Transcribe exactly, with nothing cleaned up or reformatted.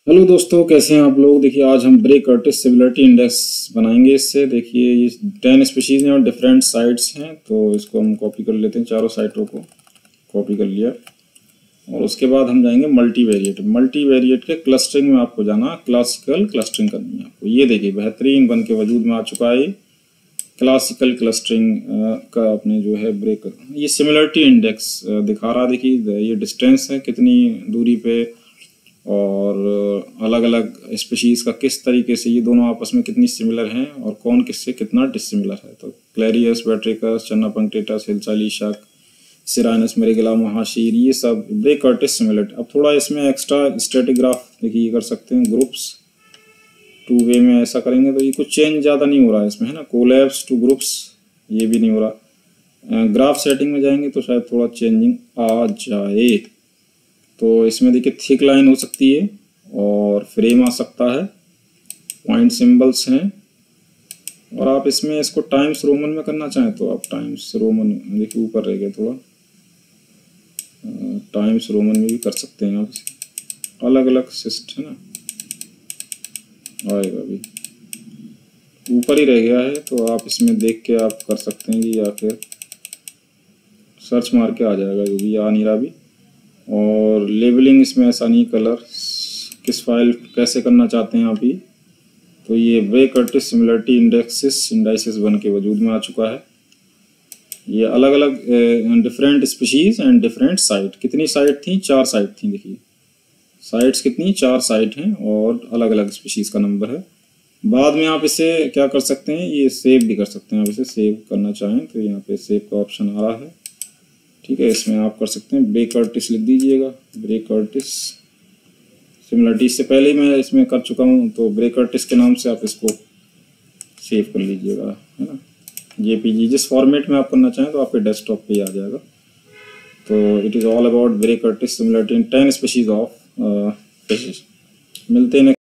Hello दोस्तों, कैसे हैं आप लोग। देखिए आज हम ब्रे कर्टिस सिमिलरिटी इंडेक्स बनाएंगे। इससे देखिए ये टेन स्पीशीज़ हैं और डिफरेंट साइट्स हैं, तो इसको हम कॉपी कर लेते हैं। चारों साइटों को कॉपी कर लिया और उसके बाद हम जाएंगे मल्टी वेरिएट। मल्टी वेरिएट के क्लस्टरिंग में आपको जाना, क्लासिकल क्लस्टरिंग करनी है आपको। ये देखिए बेहतरीन बन के वजूद में आ चुका है क्लासिकल क्लस्टरिंग का अपने जो है ब्रेक। ये सिमिलरिटी इंडेक्स दिखा रहा है। देखिए ये डिस्टेंस है कितनी दूरी पे और अलग अलग स्पीशीज़ का किस तरीके से ये दोनों आपस में कितनी सिमिलर हैं और कौन किससे कितना डिसिमिलर है। तो क्लेरियस, बैट्रिकस, चन्ना पंक्टेटस, हिलचाली शक, सिरानस मेरेगेला, महाशीर, ये सब ब्रे कर्टिस सिमिलरिटी। अब थोड़ा इसमें एक्स्ट्रा स्टैटिग्राफ देखिए ये कर सकते हैं। ग्रुप्स टू वे में ऐसा करेंगे तो ये कुछ चेंज ज़्यादा नहीं हो रहा है इसमें, है ना। कोलैप्स टू ग्रुप्स ये भी नहीं हो रहा। ग्राफ सेटिंग में जाएंगे तो शायद थोड़ा चेंजिंग आ जाए। तो इसमें देखिए थिक लाइन हो सकती है और फ्रेम आ सकता है, पॉइंट सिंबल्स हैं। और आप इसमें इसको टाइम्स रोमन में करना चाहें तो आप टाइम्स रोमन, देखिए ऊपर रह गया थोड़ा, टाइम्स रोमन में भी कर सकते हैं आप। अलग अलग सिस्ट है ना, आएगा भी ऊपर ही रह गया है तो आप इसमें देख के आप कर सकते हैं, या फिर सर्च मार के आ जाएगा, जो भी आ नहीं रहा भी। और लेबलिंग इसमें ऐसा नहीं, कलर किस फाइल कैसे करना चाहते हैं आप ही। तो ये ब्रे कर्टिस सिमिलरिटी इंडेक्सिस इंडाइसिस बन के वजूद में आ चुका है। ये अलग अलग different species and different site. कितनी साइट थी? चार साइट थी। देखिए साइट्स कितनी, चार साइट हैं और अलग अलग स्पीशीज़ का नंबर है। बाद में आप इसे क्या कर सकते हैं, ये सेव भी कर सकते हैं। आप इसे सेव करना चाहें तो यहाँ पे सेव का ऑप्शन आ रहा है, ठीक है। इसमें आप कर सकते हैं ब्रे कर्टिस लिख दीजिएगा, ब्रे कर्टिस सिमिलरिटी। इससे पहले मैं इसमें कर चुका हूँ, तो ब्रे कर्टिस के नाम से आप इसको सेव कर लीजिएगा, है ना। जेपीजी जिस फॉर्मेट में आप करना चाहें तो आपके डेस्कटॉप पे ही आ जाएगा। तो it is all about Bray Curtis similarity in ten species of fishes. मिलते हैं।